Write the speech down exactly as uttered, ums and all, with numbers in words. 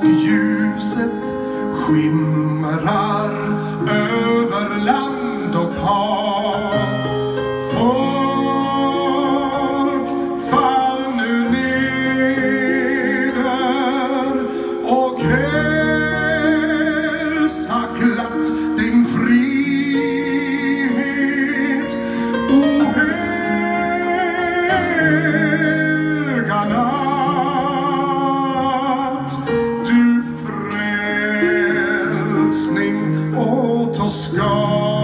ljuset skimrar över land och hav. Folk, fall nu neder och hälsa glatt din frihet, o helga natt. Du frälsning åt oss gav.